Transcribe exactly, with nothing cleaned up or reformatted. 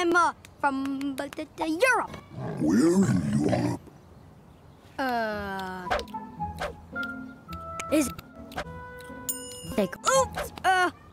I'm uh, from uh, the, the Europe. Where in Europe? Uh, is like oops. Uh,